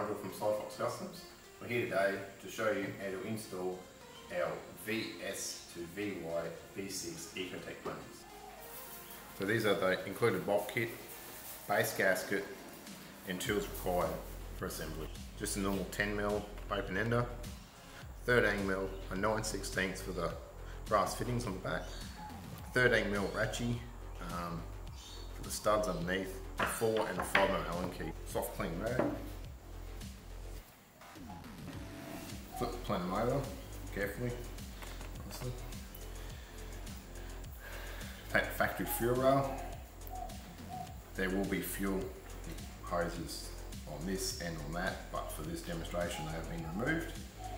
Nigel from Cyfox Customs. We're here today to show you how to install our VS to VY V6 Ecotec planners. So these are the included bolt kit, base gasket and tools required for assembly. Just a normal 10mm open ender, 13mm and 9/16 for the brass fittings on the back, 13mm ratchet for the studs underneath, a 4 and a 5mm Allen key. Soft clean rag. Flip the plenum over carefully, nicely. Take the factory fuel rail. There will be fuel hoses on this and on that, but for this demonstration they have been removed.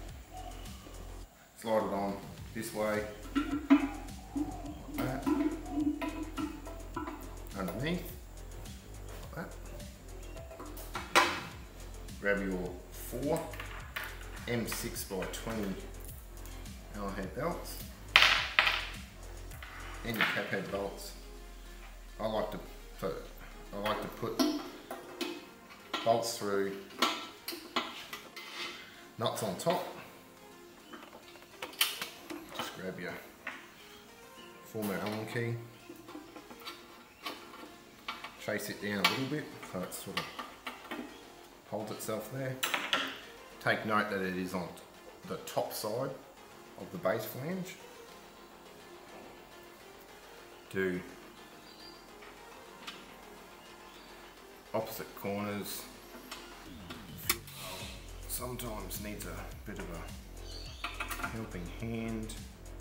Slide it on this way, like that, underneath, like that. Grab your 4 M6x20 Allen head belts and your cap head bolts. I like to put bolts through, nuts on top. Just grab your 4mm Allen key, chase it down a little bit so it sort of holds itself there. Take note that it is on the top side of the base flange. Do opposite corners. Sometimes needs a bit of a helping hand.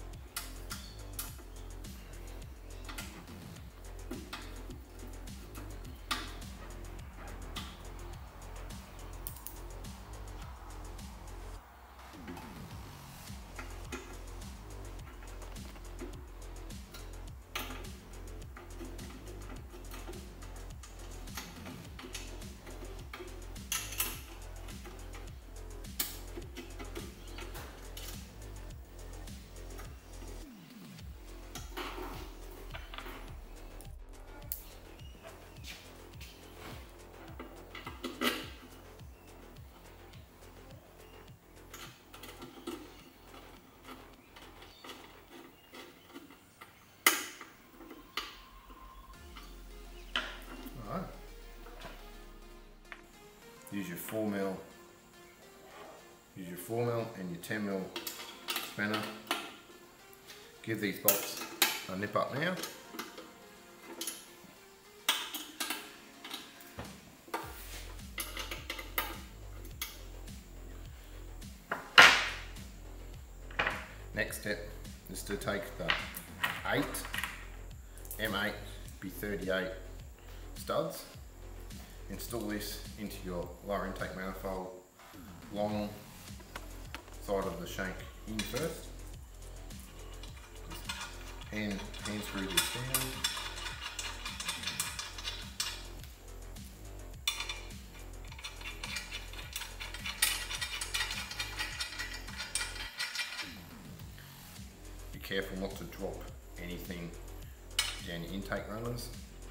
Use your 4mm and your 10mm spanner. Give these bolts a nip up now. Next step is to take the 8 M8 B38 studs. Install this into your lower intake manifold, long side of the shank in first. Hand screw this down. Be careful not to drop anything down your intake runners.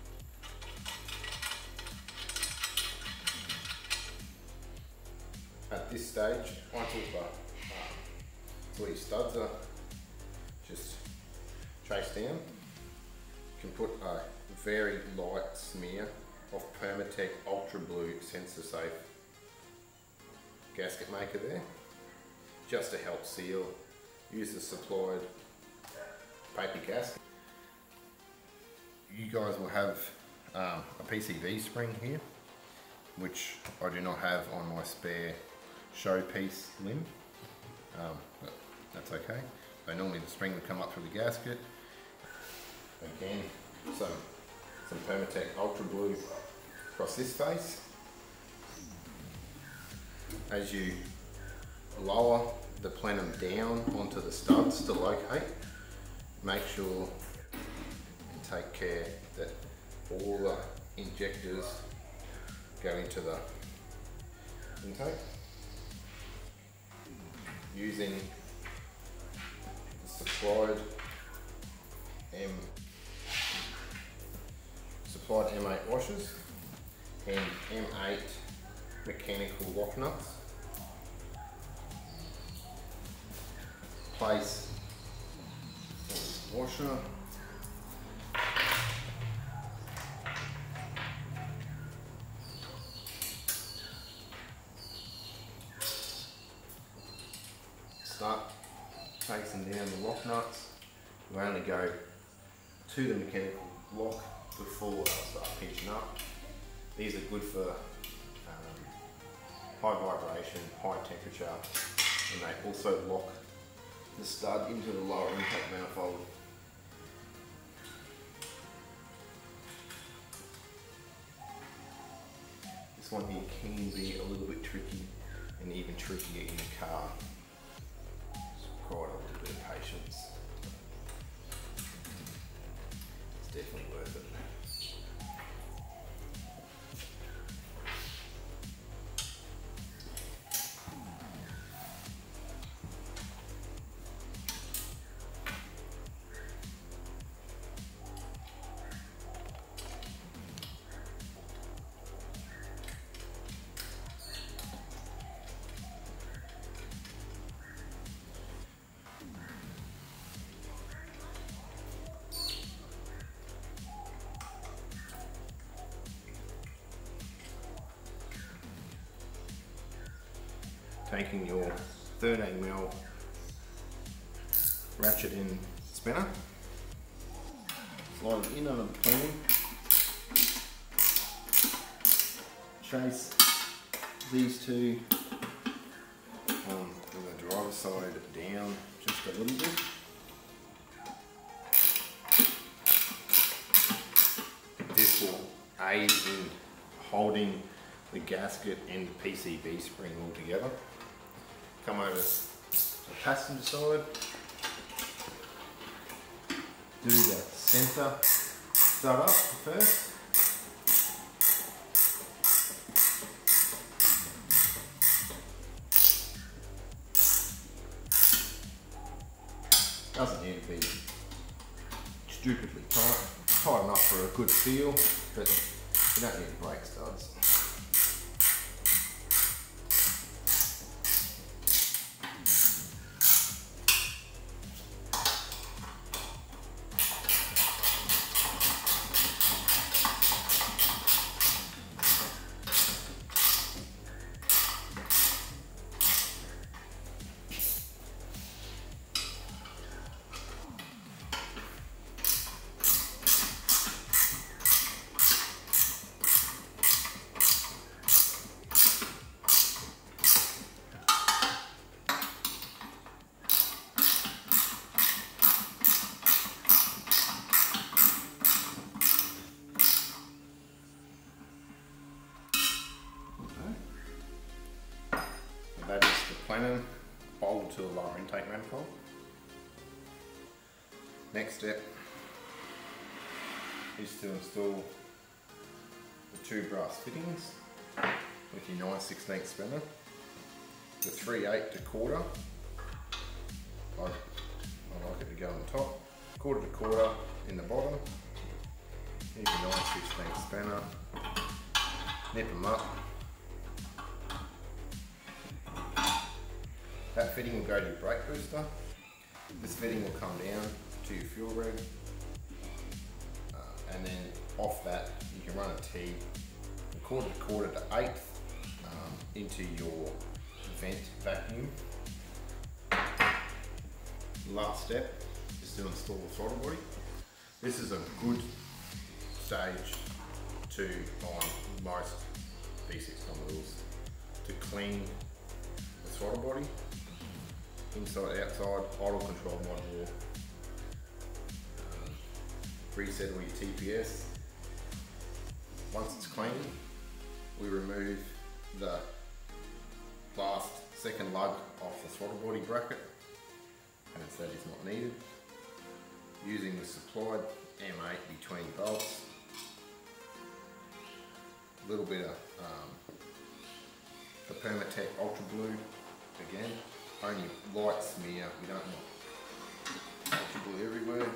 At this stage, once all your studs are just traced down, you can put a very light smear of Permatec Ultra Blue Sensor Safe gasket maker there, just to help seal. Use the supplied paper gasket. You guys will have a PCV spring here, which I do not have on my spare showpiece limb, but that's okay. So normally the spring would come up through the gasket. Again, some Permatec Ultra Blue across this face. As you lower the plenum down onto the studs to locate, make sure and take care that all the injectors go into the intake. Using the supplied M8 washers and M8 mechanical lock nuts. Place the washer. Start placing down the lock nuts. We only go to the mechanical lock before they'll start pinching up. These are good for high vibration, high temperature, and they also lock the stud into the lower intake manifold. This one here can be a little bit tricky and even trickier in the car. It's required a little bit of patience. It's definitely worth it. Taking your 13mm ratchet in spinner, slide it in under the plenum, chase these two on the driver's side down just a little bit. This will aid in holding the gasket and the PCB spring all together. Come over to the passenger side, do the centre stud up first. Doesn't need to be stupidly tight, tight enough for a good feel, but you don't need brake studs. That is the plenum bolted to the lower intake manifold. Next step is to install the two brass fittings with your 9/16 spinner, the 3/8 to quarter. I like it to go on the top, quarter to quarter in the bottom. Here's your 9/16 spinner, nip them up. That fitting will go to your brake booster. This fitting will come down to your fuel reg, and then off that you can run a T quarter to quarter to 1/8 into your vent vacuum. Last step is to install the throttle body. This is a good stage on most V6 Commodores to clean the throttle body. Inside, outside, idle control module, reset all your TPS. Once it's clean, we remove the last second lug off the throttle body bracket, as that is not needed. Using the supplied M8 between bolts, a little bit of the Permatech Ultra Blue again. Only light smear, we don't want Ultra Blue everywhere.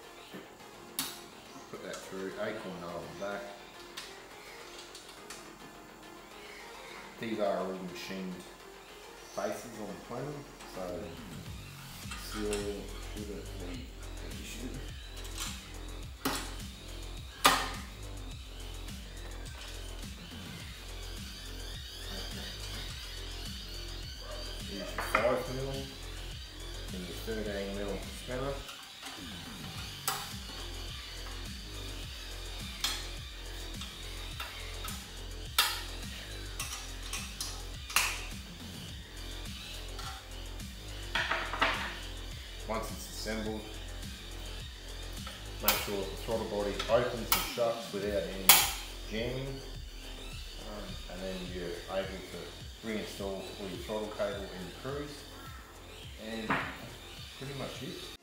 Put that through, acorn nut on the back. these are all machined faces on the plane, so still should it be issued. Here's your 5mm and your 13mm spanner. Once it's assembled, make sure that the throttle body opens and shuts without any jamming, and then you're able to reinstall all your throttle cable in the cruise, and that's pretty much it.